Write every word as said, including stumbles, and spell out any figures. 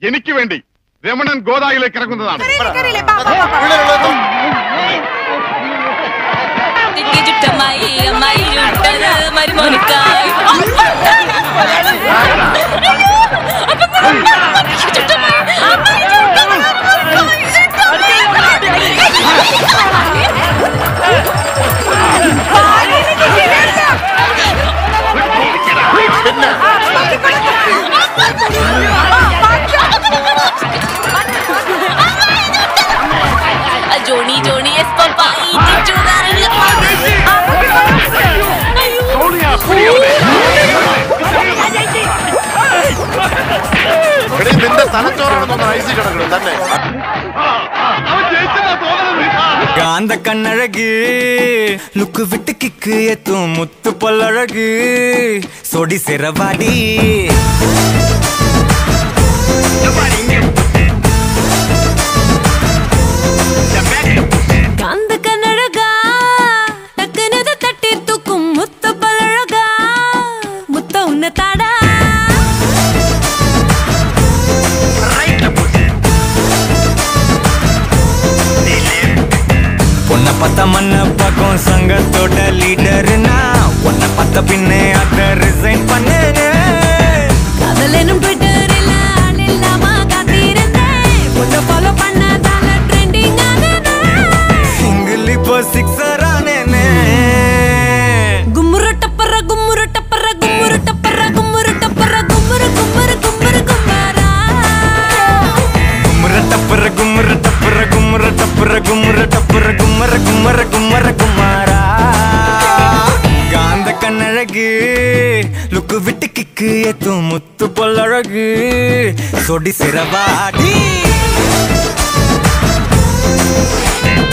എനിക്ക് വേണ്ടി Ramanan ഗോദായിലേക്ക് ഇറങ്ങുന്നതാണ്. Johnny, Johnny, yes, Papa. Eat it, காந்த கண்ணழகு லுக்கு விட்டு கிக்கு ஏத்தும் முத்து பொல்லழகு சொடி சிறவாடி காந்த கண்ணழகா டக்குனது தட்டி தூக்கும் முத்து பொல்லழகா முத்த உன்ன தாடா உன்னை பத்த மண்ண பக்கம் சங்கத்தோட லீடர்னா உன்னை பத்த பின்னே அத ரிசைன் பண்ணு காதலனும் ட்விட்டரில் ஆள் இல்லாம காத்திருந்தேன் உன்னை ஃபாலோ பண்ணதால ட்ரெண்டிங் ஆனேனே சிங்கிள் இப்போ சிக்ஸர் ஆனேனே கும்முரு டப்பர கும்முரு டப்பர கும்முரு டப்பர கும்முரு டப்பர கும்முரு கும்முரு கும்முரு கும்மாரா கும்முரு டப்பர கும்முரு டப்பர கும்முரு டப்பர கும்முரு டப்பர கும்மர கும்மர கும்மர குமாரா காந்த கண்ணழகு லுக்கு விட்டு கிக்கு ஏத்தும் முத்து பொல்லழகு சொடி சிறவாடி